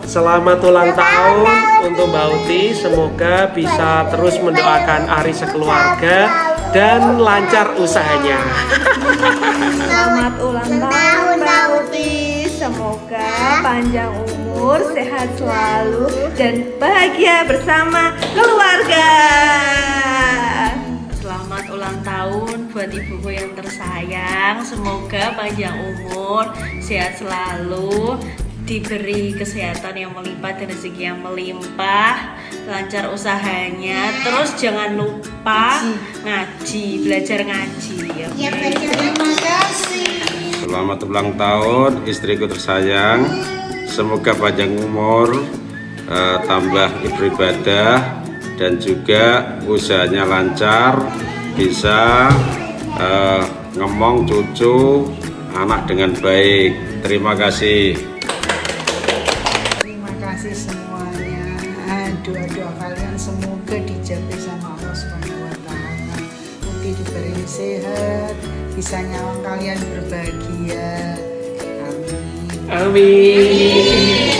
Selamat ulang tahun untuk Mbak Uti. Semoga bisa terus mendoakan Ari sekeluarga dan lancar usahanya. Selamat ulang tahun Mbak Uti. Semoga panjang umur, sehat selalu, dan bahagia bersama keluarga. Selamat ulang tahun buat ibuku yang tersayang. Semoga panjang umur, sehat selalu, diberi kesehatan yang melimpah dan rezeki yang melimpah, lancar usahanya. Terus jangan lupa ngaji, belajar ngaji ya. Terima kasih. Selamat ulang tahun istriku tersayang. Semoga panjang umur, tambah beribadah, dan juga usahanya lancar, bisa ngomong cucu anak dengan baik. Terima kasih. Terima kasih semuanya. Doa-doa kalian semoga dijabai sama Allah Subhanahu wa Ta'ala. Mungkin diberi sehat, bisa nyawang kalian berbahagia. Amin. Amin.